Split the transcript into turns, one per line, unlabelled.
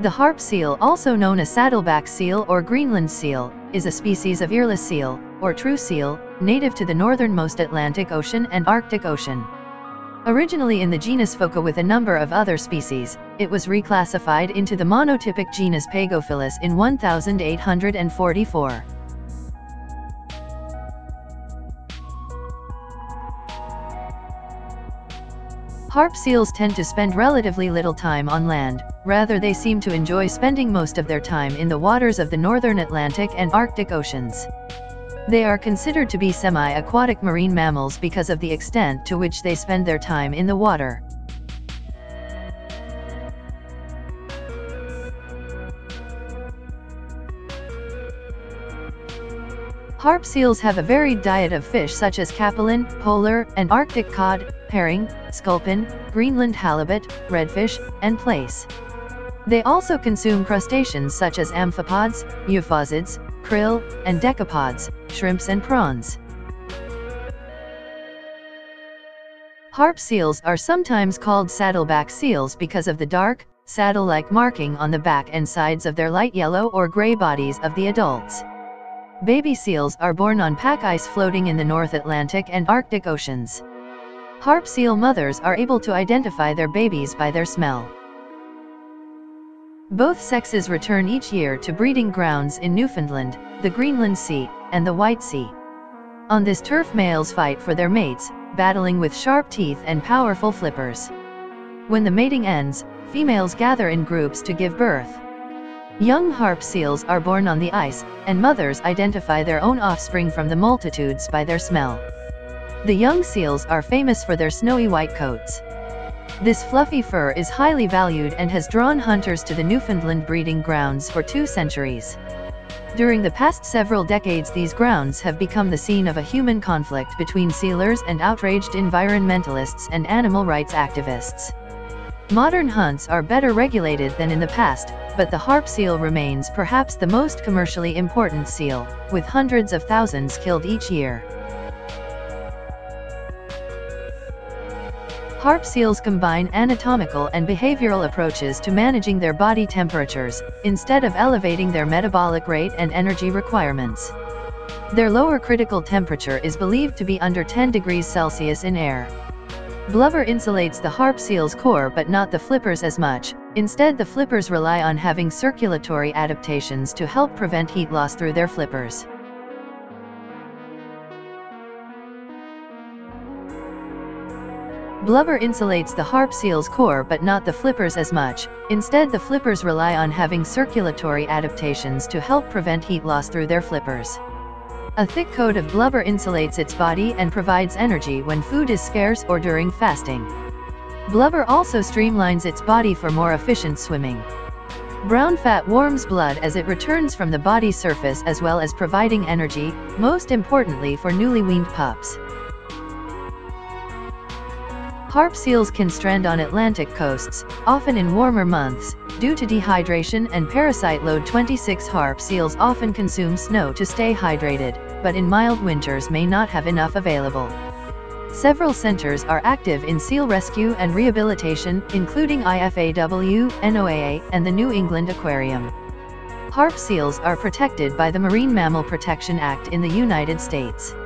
The harp seal, also known as saddleback seal or Greenland seal, is a species of earless seal, or true seal, native to the northernmost Atlantic Ocean and Arctic Ocean. Originally in the genus Phoca with a number of other species, it was reclassified into the monotypic genus Pagophilus in 1844. Harp seals tend to spend relatively little time on land, rather they seem to enjoy spending most of their time in the waters of the northern Atlantic and Arctic Oceans. They are considered to be semi-aquatic marine mammals because of the extent to which they spend their time in the water. Harp seals have a varied diet of fish such as capelin, polar, and Arctic cod, herring, sculpin, Greenland halibut, redfish, and plaice. They also consume crustaceans such as amphipods, euphausiids, krill, and decapods, shrimps and prawns. Harp seals are sometimes called saddleback seals because of the dark, saddle-like marking on the back and sides of their light yellow or gray bodies of the adults. Baby seals are born on pack ice floating in the North Atlantic and Arctic Oceans. Harp seal mothers are able to identify their babies by their smell. Both sexes return each year to breeding grounds in Newfoundland, the Greenland Sea, and the White Sea. On this turf males fight for their mates, battling with sharp teeth and powerful flippers. When the mating ends, females gather in groups to give birth. Young harp seals are born on the ice, and mothers identify their own offspring from the multitudes by their smell. The young seals are famous for their snowy white coats. This fluffy fur is highly valued and has drawn hunters to the Newfoundland breeding grounds for 2 centuries. During the past several decades, these grounds have become the scene of a human conflict between sealers and outraged environmentalists and animal rights activists. Modern hunts are better regulated than in the past, but the harp seal remains perhaps the most commercially important seal, with hundreds of thousands killed each year. Harp seals combine anatomical and behavioral approaches to managing their body temperatures, instead of elevating their metabolic rate and energy requirements. Their lower critical temperature is believed to be under 10 degrees Celsius in air. Blubber insulates the harp seal's core but not the flippers as much. Instead, the flippers rely on having circulatory adaptations to help prevent heat loss through their flippers. Blubber insulates the harp seal's core but not the flippers as much. Instead, the flippers rely on having circulatory adaptations to help prevent heat loss through their flippers. A thick coat of blubber insulates its body and provides energy when food is scarce or during fasting. Blubber also streamlines its body for more efficient swimming. Brown fat warms blood as it returns from the body surface, as well as providing energy, most importantly for newly weaned pups. Harp seals can strand on Atlantic coasts, often in warmer months, due to dehydration and parasite load. 26 harp seals often consume snow to stay hydrated, but in mild winters may not have enough available. Several centers are active in seal rescue and rehabilitation, including IFAW, NOAA, and the New England Aquarium. Harp seals are protected by the Marine Mammal Protection Act in the United States.